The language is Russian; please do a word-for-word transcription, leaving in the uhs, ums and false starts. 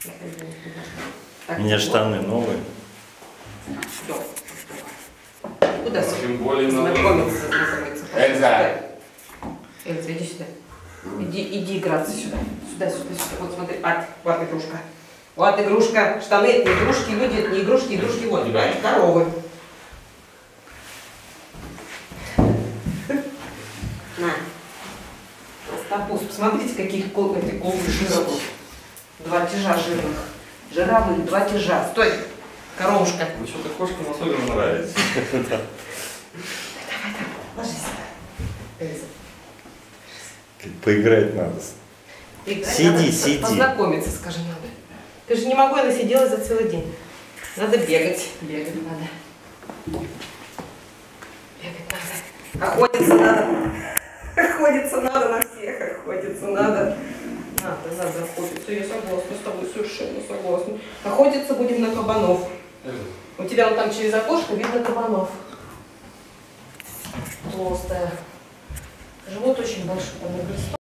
У меня штаны новые. Куда Тем более знакомиться, знакомиться? Эльза! Эльза, иди сюда. Иди, иди играться сюда. Сюда, сюда, сюда. Вот смотри. Ать, вот игрушка. Вот игрушка. Штаны это не игрушки, люди это не игрушки, игрушки вот. Ать, коровы. На. Стопус. Посмотрите, каких колбы жировых. Два тяжа жирных. Жировых, два тяжа. Стой, коровушка. Ну что-то кошкам особенно нравится. Давай, давай, ложись. Эльза. Поиграть надо. Играть Сиди, надо, сиди. Познакомиться, скажи, надо. Ты же не могу, я насиделась за целый день. Надо бегать. Бегать надо. Бегать надо. Охотиться надо. Охотиться надо на всех. Охотиться надо. Надо, надо охотиться. Я согласна с тобой, совершенно согласна. Охотиться будем на кабанов. У тебя вон там через окошко видно кабанов. Толстая. Живот очень большой, там на